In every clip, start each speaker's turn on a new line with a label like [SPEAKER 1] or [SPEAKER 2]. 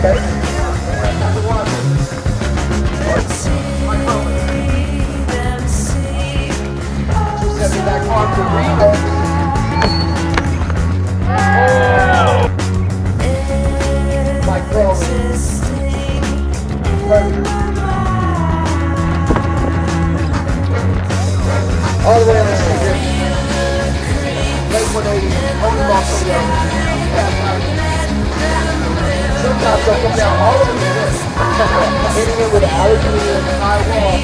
[SPEAKER 1] Okay. That car to Rivera. Mike Froemling. All the way on the street. Late 180, only off the way. Sometimes they'll come down all over the street, hitting it with an allergy and a high wall.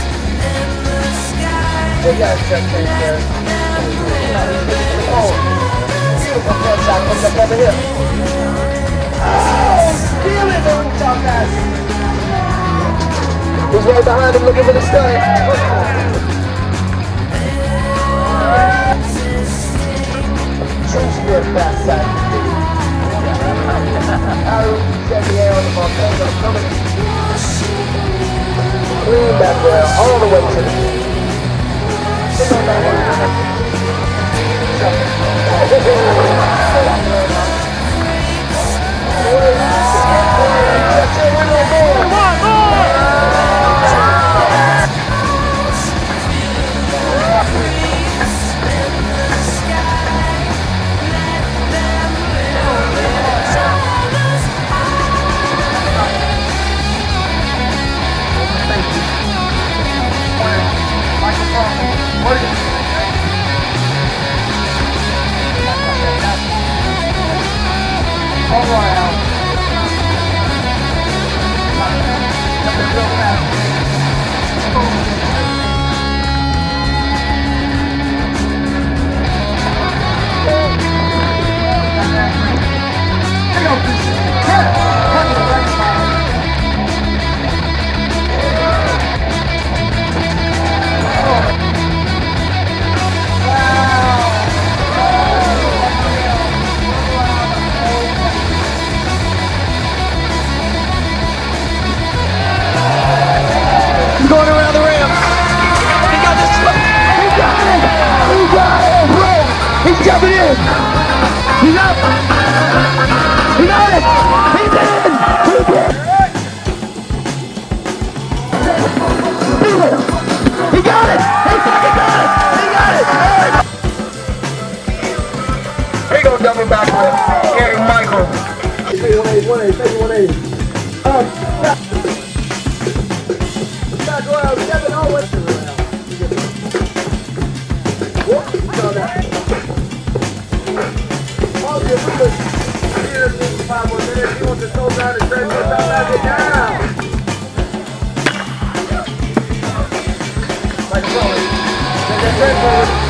[SPEAKER 1] They got a check change there. Oh, beautiful front shot comes up over here. Oh, steal it, little top ass. He's right behind him looking for the stunt. True Schmidt backside. Chevy on the Montana coming. Clean back rail all the way to the going around the rim. He got this. He got it. He got it. He's jumping in. He's up. He got it. He's in. He did. He got it. He fucking got it. He got it. Here you go, double back with Eric Michael. 180, 180, 180. Like